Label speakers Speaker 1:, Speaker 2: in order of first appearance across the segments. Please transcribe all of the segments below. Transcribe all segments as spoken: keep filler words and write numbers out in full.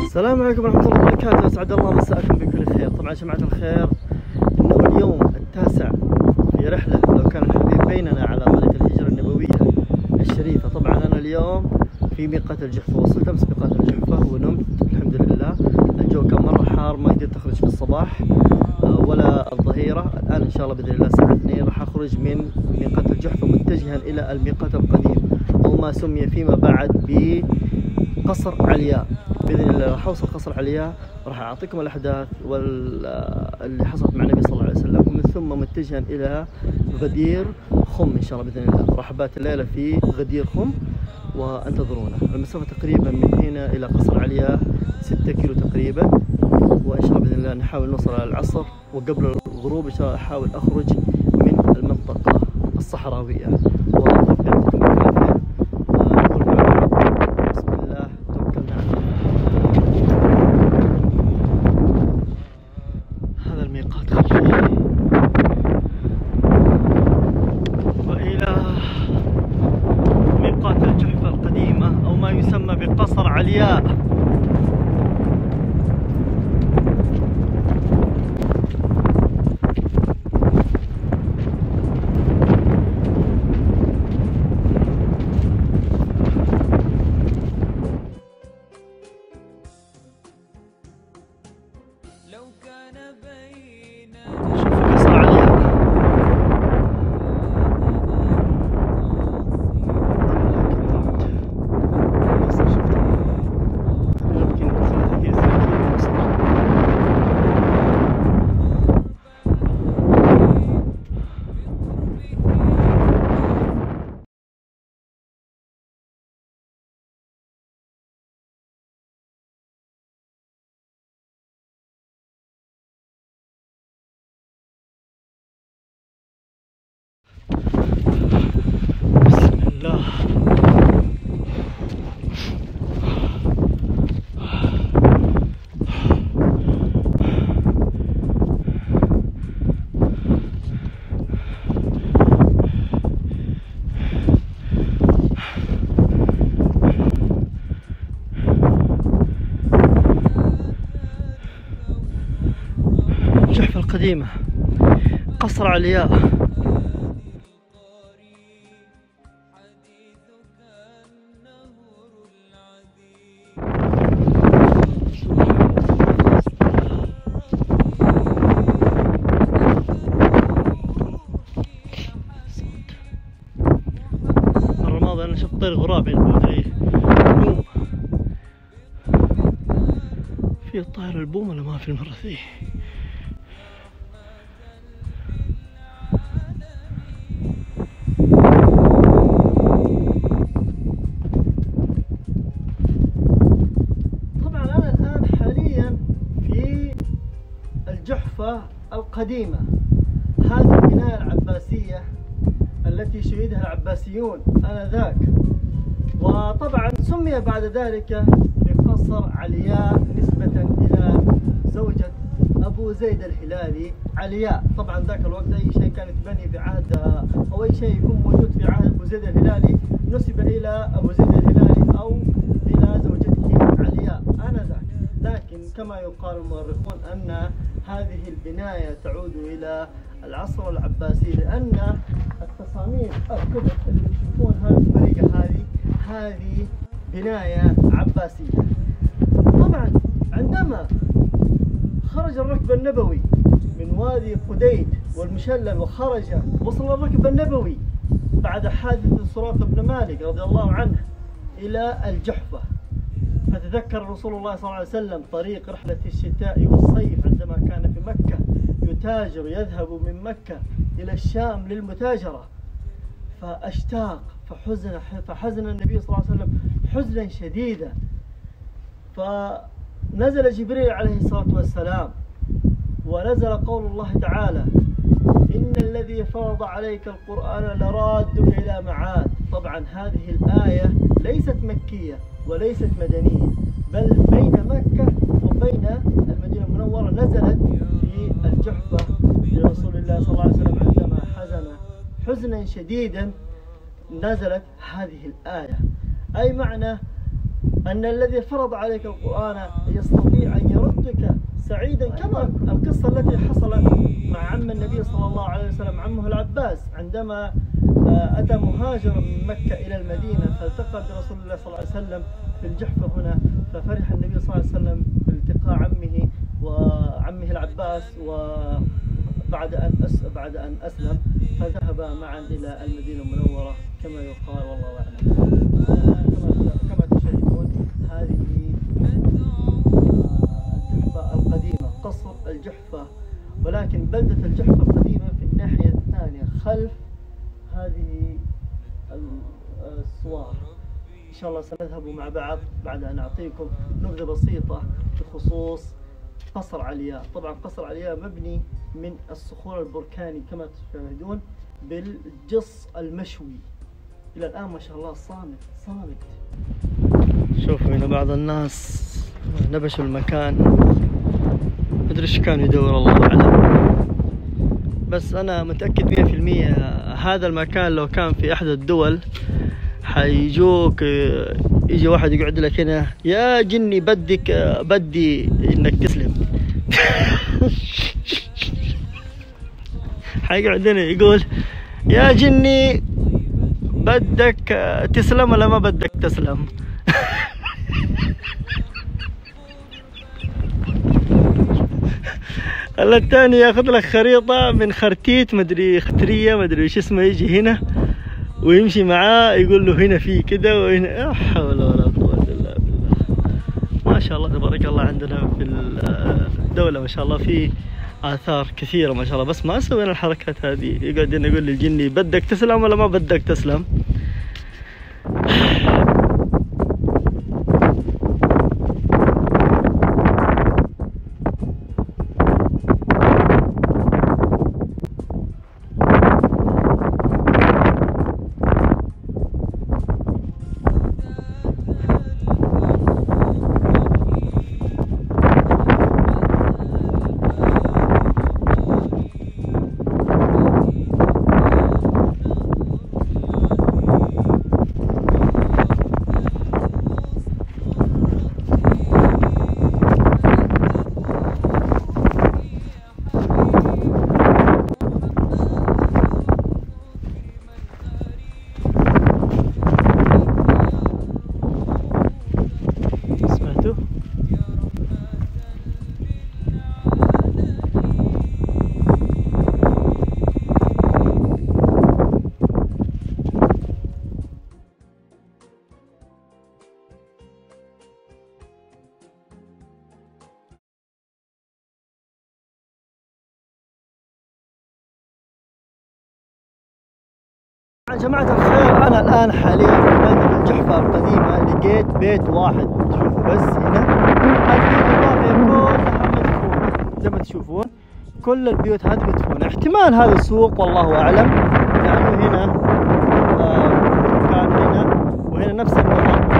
Speaker 1: السلام عليكم ورحمة الله وبركاته، أسعد الله مساءكم بكل خير. طبعا جماعة الخير، إنه اليوم التاسع في رحلة لو كان الحبيب بيننا على طريق الهجرة النبوية الشريفة. طبعا أنا اليوم في ميقات الجحفة، وصلت أمس ميقات الجحفة ونمت الحمد لله. الجو كان مرة حار، ما قدرت أخرج في الصباح ولا الظهيرة. الآن إن شاء الله بإذن الله الساعة اثنين راح أخرج من ميقات الجحفة متجها إلى الميقات القديم، أو ما سمي فيما بعد بقصر علياء. باذن الله راح اوصل قصر علياء، وراح اعطيكم الاحداث واللي حصلت مع النبي صلى الله عليه وسلم، ومن ثم متجها الى غدير خم ان شاء الله باذن الله. راح ابات الليله في غدير خم وانتظرونا. المسافه تقريبا من هنا الى قصر علياء ستة كيلو تقريبا، وان شاء الله باذن الله نحاول نوصل على العصر، وقبل الغروب ان شاء الله احاول اخرج من المنطقه الصحراويه. بقصر علياء. لو كان بيننا شوفوا قصر علياء. بسم الله. الجحفة القديمة، قصر علياء. أنا شفت طير غراب يعني البوم. في الطائر البوم ولا ما في المرة ذي؟ طبعا أنا الآن حاليا في الجحفة القديمة. هذه البناية العباسية التي شهدها العباسيون آنذاك، وطبعا سمي بعد ذلك بقصر علياء نسبة إلى زوجة أبو زيد الهلالي علياء. طبعا ذاك الوقت أي شيء كان يتبني في عهد أو أي شيء يكون موجود في عهد أبو زيد الهلالي نسب إلى أبو زيد الهلالي أو إلى زوجته علياء آنذاك. لكن كما يقال المؤرخون أن هذه البناية تعود إلى العصر العباسي، لأن التصاميم الكبر اللي تشوفونها بالطريقة هذه هذه بناية عباسية. طبعا عندما خرج الركب النبوي من وادي قديد والمشلل وخرج وصل الركب النبوي بعد حادثة سراقة بن مالك رضي الله عنه إلى الجحفة. فتذكر رسول الله صلى الله عليه وسلم طريق رحلة الشتاء والصيف عندما كان في مكة يتاجر، يذهب من مكة إلى الشام للمتاجرة، فاشتاق فحزن فحزن النبي صلى الله عليه وسلم حزنا شديدا. فنزل جبريل عليه الصلاة والسلام، ونزل قول الله تعالى: إن الذي فرض عليك القرآن لرادك إلى معاد. طبعا هذه الآية ليست مكية وليست مدنية، بل بين مكة وبين المدينة المنورة. نزلت في الجحفة لرسول الله صلى الله عليه وسلم عندما حزن حزنا شديدا، نزلت هذه الآية. أي معنى أن الذي فرض عليك القرآن يستطيع أن يردك سعيدا، كما القصة التي حصلت مع عم النبي صلى الله عليه وسلم عمه العباس عندما أتى مهاجر من مكة إلى المدينة فالتقى برسول الله صلى الله عليه وسلم في الجحفة هنا، ففرح النبي صلى الله عليه وسلم بالتقاء عمه وعمه العباس، وبعد أن بعد أن أسلم فذهبا معا إلى المدينة المنورة كما يقال والله أعلم. كما تشاهدون هذه الجحفة القديمة، قصر الجحفة، ولكن بلدة الجحفة القديمة في الناحية الثانية خلف هذه الصور. إن شاء الله سنذهب مع بعض بعد أن أعطيكم نبذة بسيطة بخصوص قصر علياء. طبعا قصر علياء مبني من الصخور البركاني كما تشاهدون بالجص المشوي، إلى الآن ما شاء الله صامت صامت. شوفوا هنا بعض الناس نبشوا المكان، مدري ايش كانوا يدوروا الله أعلم، بس أنا متأكد مية في المية هذا المكان لو كان في أحد الدول حيجوك يجي واحد يقعد لك هنا يا جني بدك بدي إنك تسلم حيقعد هنا يقول يا جني بدك تسلم ولا ما بدك تسلم الثاني ياخذ لك خريطة من خرتيت مدري خترية مدري ايش اسمه، يجي هنا ويمشي معاه يقول له هنا في كده وهنا، لا حول ولا قوة الا بالله. ما شاء الله تبارك الله عندنا في الدولة ما شاء الله في آثار كثيرة ما شاء الله، بس ما سوينا الحركات هذه. يقعد هنا يقول للجني بدك تسلم ولا ما بدك تسلم. جماعة الخير، أنا الآن حاليا في بلدة الجحفة القديمة. لقيت بيت واحد، شوفوا بس هنا البيوت الباقية كلها مدفونة زي ما تشوفون، كل البيوت هذه مدفونة. احتمال هذا السوق والله أعلم، لأنه هنا آه كان هنا وهنا نفس النظام.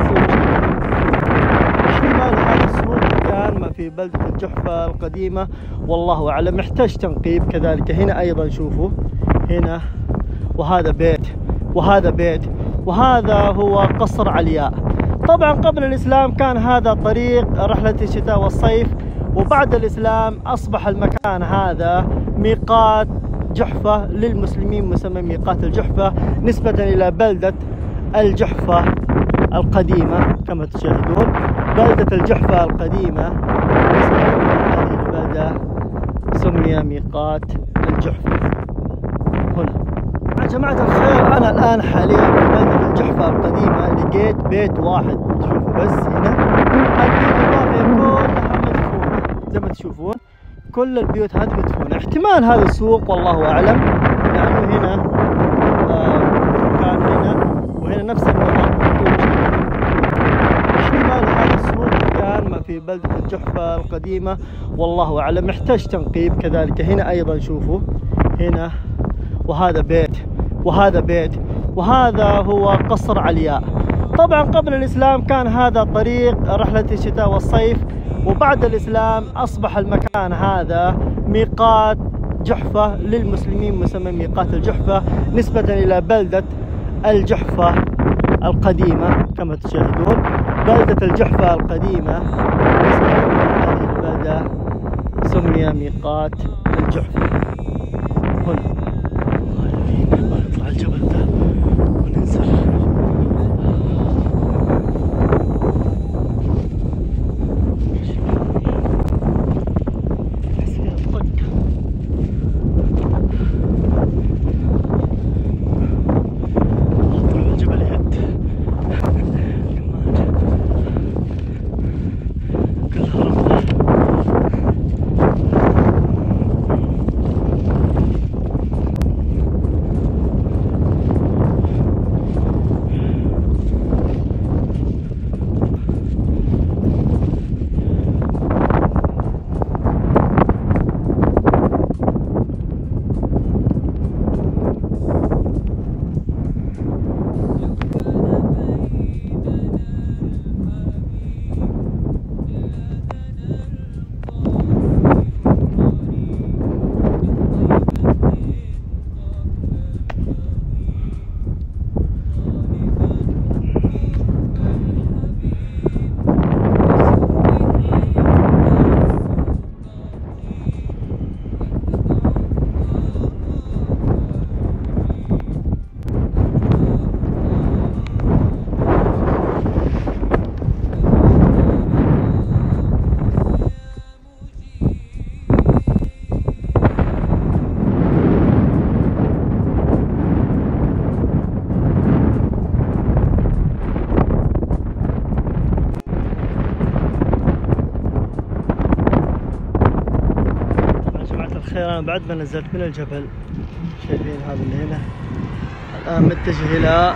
Speaker 1: احتمال هذا السوق كان في بلدة الجحفة القديمة والله أعلم، محتاج تنقيب. كذلك هنا أيضا شوفوا هنا، وهذا بيت وهذا بيت وهذا هو قصر علياء. طبعا قبل الإسلام كان هذا طريق رحلة الشتاء والصيف، وبعد الإسلام أصبح المكان هذا ميقات جحفة للمسلمين، مسمى ميقات الجحفة نسبة إلى بلدة الجحفة القديمة. كما تشاهدون بلدة الجحفة القديمة نسبة إلى هذه البلدة سمي ميقات الجحفة هنا. جماعة الخير، أنا الآن حاليا في بلدة الجحفة القديمة. لقيت بيت واحد، شوفوا بس هنا البيوت الباقية كلها مدفونة زي ما تشوفون، كل البيوت هذه مدفونة. احتمال هذا السوق والله أعلم، لأنه هنا آه كان هنا وهنا نفس النظام. احتمال هذا السوق كان في بلدة الجحفة القديمة والله أعلم، محتاج تنقيب. كذلك هنا أيضا شوفوا هنا، وهذا بيت وهذا بيت وهذا هو قصر علياء. طبعا قبل الإسلام كان هذا طريق رحلة الشتاء والصيف، وبعد الإسلام أصبح المكان هذا ميقات جحفة للمسلمين، مسمى ميقات الجحفة نسبة إلى بلدة الجحفة القديمة. كما تشاهدون بلدة الجحفة القديمة. هذه البلدة سمي ميقات الجحفة. هنا نطلع الجبل ده وننزل. أنا بعد ما نزلت من الجبل، شايفين هذا اللي هنا، الآن متجه إلى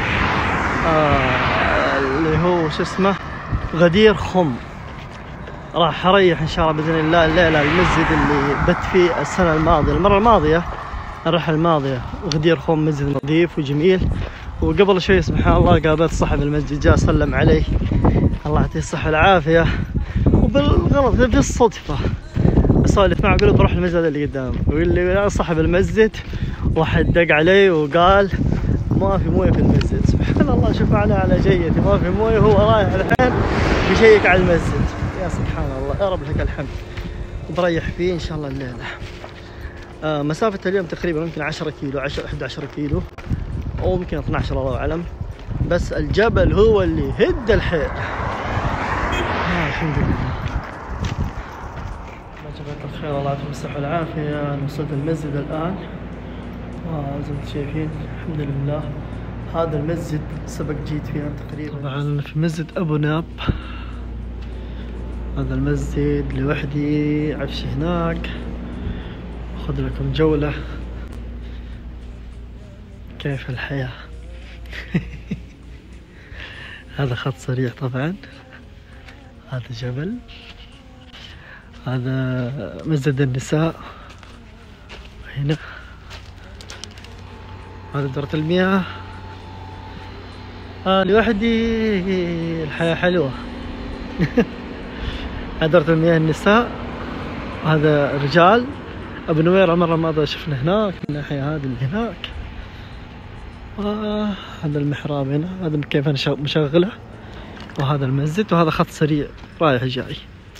Speaker 1: آه اللي هو شو اسمه غدير خم. راح أريح إن شاء الله بإذن الله الليلة المسجد اللي بت فيه السنة الماضية، المرة الماضية الرحلة الماضية. غدير خم مسجد نظيف وجميل، وقبل شوي سبحان الله قابلت صاحب المسجد جاء سلم علي، الله يعطيه الصحة والعافية، وبالغلط بالصدفة اسولف معه اقول له بروح المسجد اللي قدام، ويقول لي صاحب المسجد واحد دق علي وقال ما في مويه في المسجد. سبحان الله، شوف على على جيتي ما في مويه، هو رايح الحين بيشيك على المسجد. يا سبحان الله، يا رب لك الحمد. بريح فيه ان شاء الله الليله. آه مسافه اليوم تقريبا ممكن عشرة كيلو، عشرة أحد عشر كيلو، او ممكن اثني عشر الله اعلم، بس الجبل هو اللي هد الحيل. آه الحمد لله. جزاك الخير، الله يعطيكم الصحة والعافية. أنا وصلت المسجد الآن، وزي ما انتم شايفين الحمد لله. هذا المسجد سبق جيت فيه تقريبا. طبعا في مسجد أبو ناب، هذا المسجد لوحدي، عفش هناك. أخذ لكم جولة كيف الحياة. هذا خط سريع طبعا، هذا جبل، هذا مسجد النساء هنا، هذا دورة المياه. آه لوحدي الحياة حلوة. هذا دورة المياه النساء، هذا رجال. أبو نوير المرة الماضية شفنا هناك الناحية هذه اللي هناك. آه هذا المحراب هنا، هذا كيف أنا مشغله، وهذا المسجد، وهذا خط سريع رايح جاي.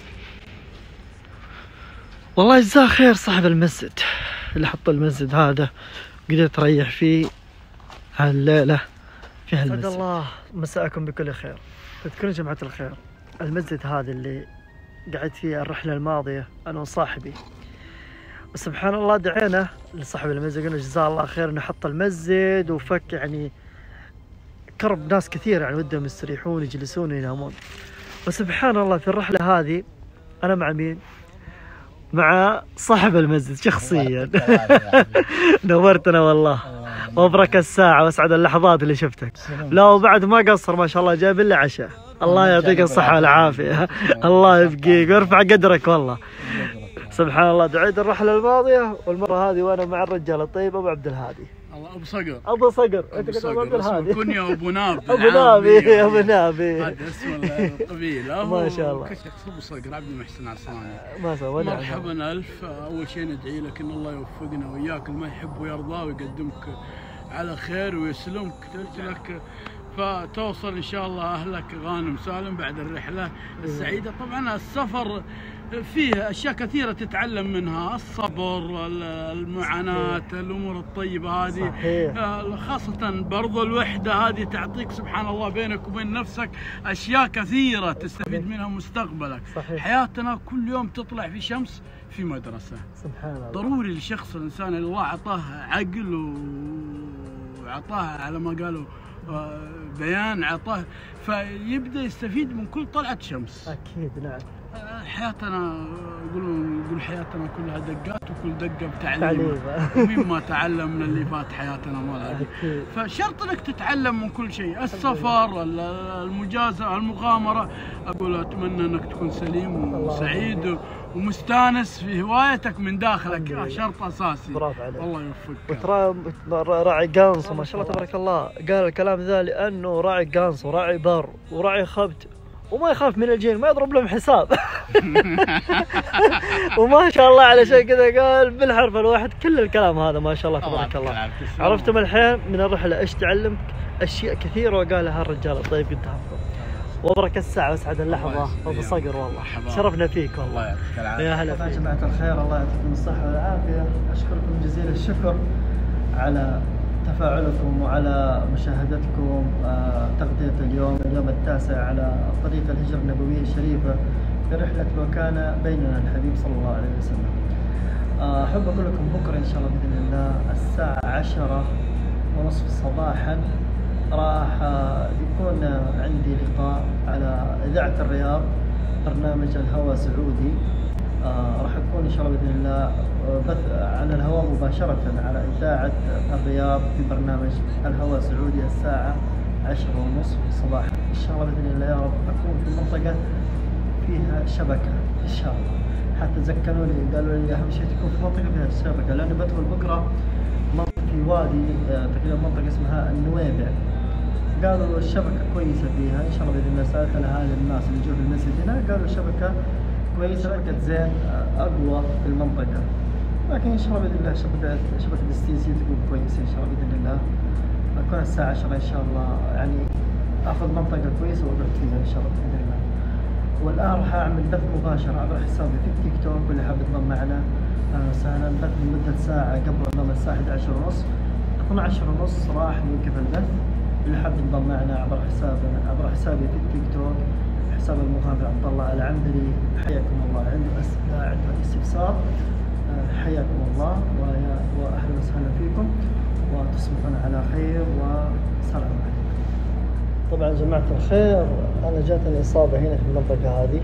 Speaker 1: والله يجزاه خير صاحب المسجد اللي حط المسجد هذا، قدرت تريح فيه هالليلة في هالمسجد. أسعد الله مساءكم بكل خير. تذكرون جماعة الخير المسجد هذا اللي قعدت فيه الرحلة الماضية أنا وصاحبي، وسبحان الله دعينا لصاحب المسجد قلنا جزاه الله خير انه حط المسجد وفك يعني كرب ناس كثير، يعني ودهم يستريحون يجلسون وينامون. وسبحان الله في الرحلة هذه أنا مع مين؟ مع صاحب المسجد شخصيا. نورتنا والله، وابرك الساعة واسعد اللحظات اللي شفتك. لا وبعد ما قصر ما شاء الله، جاب لنا عشاء. الله يعطيك الصحة والعافية، الله يبقيك ويرفع قدرك والله. سبحان الله، دعيت الرحلة الماضية والمرة هذه وانا مع الرجال الطيب ابو عبد الهادي.
Speaker 2: ابو صقر
Speaker 1: ابو صقر انت كنت ابو عبد الهادي.
Speaker 2: كنيا ابو نابي.
Speaker 1: ابو نابي ابو نابي
Speaker 2: هذا اسم القبيله.
Speaker 1: ما شاء الله.
Speaker 2: كشخص ابو صقر عبد المحسن عصراني.
Speaker 1: ما شاء الله.
Speaker 2: مرحبا الف. اول شيء ندعي لك ان الله يوفقنا وياك، اللي ما يحب ويرضى ويقدمك على خير ويسلمك. قلت لك فتوصل ان شاء الله اهلك غانم سالم بعد الرحله السعيده. طبعا السفر فيه اشياء كثيره تتعلم منها، الصبر، المعاناه، الامور الطيبه هذه. صحيح. خاصه برضو الوحده هذه تعطيك سبحان الله بينك وبين نفسك اشياء كثيره تستفيد منها مستقبلك. صحيح. حياتنا كل يوم تطلع في شمس في مدرسه. سبحان الله. ضروري للشخص الانسان اللي الله اعطاه عقل وعطاه على ما قالوا بيان، عطاه فيبدا يستفيد من كل طلعه شمس. اكيد نعم. حياتنا يقولون يقول حياتنا كلها دقات وكل دقه بتعليم، ومما تعلم من اللي فات حياتنا ما لها. فشرط انك تتعلم من كل شيء، السفر، المجازفه، المغامره. اقول اتمنى انك تكون سليم وسعيد ومستانس في هوايتك من داخلك، شرط اساسي. برافو عليك، الله يوفقك.
Speaker 1: وترى راعي قانصه ما شاء الله تبارك الله، قال الكلام ذا لانه راعي قانص وراعي بر وراعي خبت وما يخاف من الجن، ما يضرب لهم حساب. وما شاء الله على شيء كذا قال بالحرف الواحد كل الكلام هذا ما شاء الله تبارك الله. عرفتم الحين من الرحله ايش تعلمت؟ اشياء كثيره وقالها الرجال الطيب قدامكم. وبركة الساعة واسعد اللحظة وبصقر والله. شرفنا فيك والله. الله يعطيك العافية. يا هلا فيك. يا جماعة الخير، الله يعطيكم الصحة والعافية. أشكركم جزيل الشكر على تفاعلكم وعلى مشاهدتكم تغطية اليوم اليوم التاسع على طريق الهجرة النبوية الشريفة في رحلة وكان بيننا الحبيب صلى الله عليه وسلم. أحب أقول لكم بكرة إن شاء الله بإذن الله الساعة عشرة ونصف صباحا راح يكون عندي لقاء على إذاعة الرياض، برنامج الهوى سعودي. آه راح يكون إن شاء الله بإذن الله بث على الهواء مباشرة على إذاعة الرياض في برنامج الهوى سعودي الساعة عشرة ونصف صباحا إن شاء الله بإذن الله. يا رب أكون في منطقة فيها شبكة إن شاء الله. حتى زكنوا لي قالوا لي أهم شيء تكون في منطقة فيها شبكة، لأني بدخل بكرة في وادي تقريبا منطقة اسمها النويبع، قالوا الشبكة كويسة فيها إن شاء الله بإذن الله. سألت هذه الناس اللي يجوا في المسجد هنا قالوا الشبكة كويسة، شبكة زين أقوى في المنطقة، لكن إن شاء الله بإذن الله شبكة شبكة الاس تي سي تكون كويسة إن شاء الله بإذن الله. أكون الساعة عشرة إن شاء الله، يعني آخذ منطقة كويسة وأقعد فيها إن شاء الله بإذن الله. والآن راح أعمل بث مباشر عبر حسابي في التيك توك، واللي حاب ينضم معنا أهلا وسهلا. بث لمدة ساعة قبل نوم الساعة إحدى عشر ونص، اثنا عشر ونص راح نوقف البث. اللي حاب ينضم معنا عبر حسابنا عبر حسابي في التيك توك حساب المغامر عبد الله العنبري، حياكم الله. عنده أسئلة عنده استفسار حياكم الله وأهلا وسهلا فيكم، وتصبحون على خير والسلام عليكم. طبعا جماعة الخير أنا جاتني إصابة هنا في المنطقة هذه،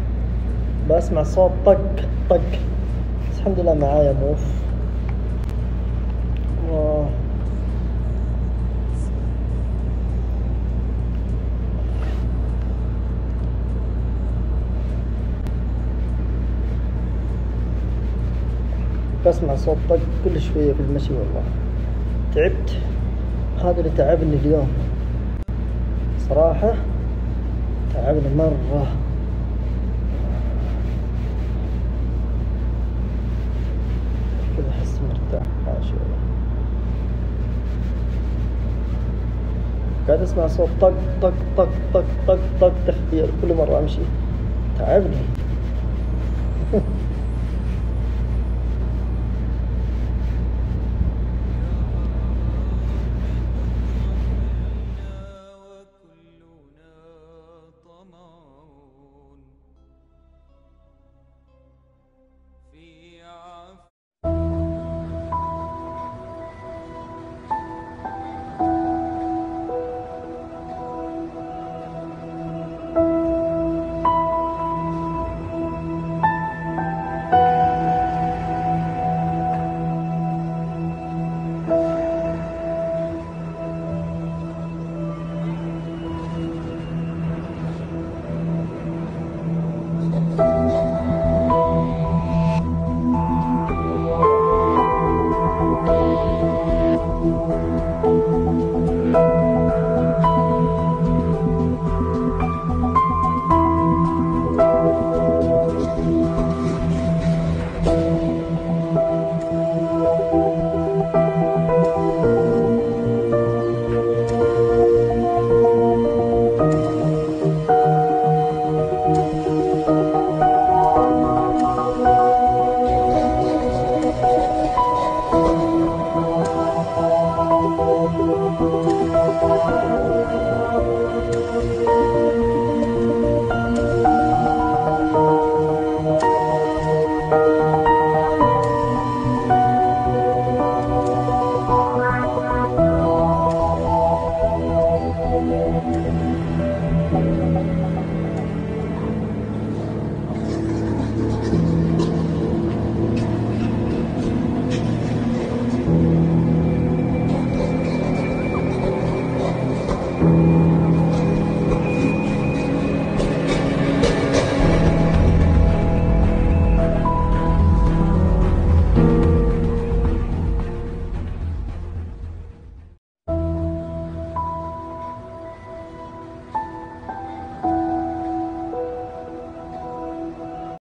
Speaker 1: بسمع صوت طق طق، بس الحمد لله معايا موف. و... بسمع صوت طق كل شوية في المشي والله. تعبت، هذا اللي تعبني اليوم صراحة، تعبني مرة. كذا أحس مرتاح ماشي والله. قاعد أسمع صوت طق طق طق طق طق طق تخبير كل مرة أمشي، تعبني. Thank you.